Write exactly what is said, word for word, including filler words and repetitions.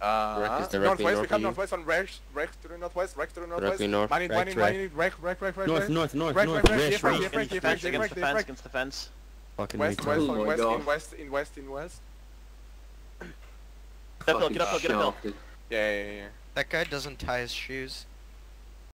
Uh, is directly northwest, north we come of you. northwest on Rex, Rex to the northwest, Rex to the northwest. Directly north, Money, right, money, right. money, Rex, Rex, Rex, Rex, North, Rex. north, north, Rex, north, Rex, Rex, Rex, yeah, Frank, Rex. yeah, Frank, Against the yeah, fence, Frank, yeah, against the Frank, yeah, fence, Frank. against the fence. Fucking West, retard. west, Oh on my west, God. in west, in west, in west. Get uphill, get uphill, get uphill. Shafted. Yeah, yeah, yeah. That guy doesn't tie his shoes.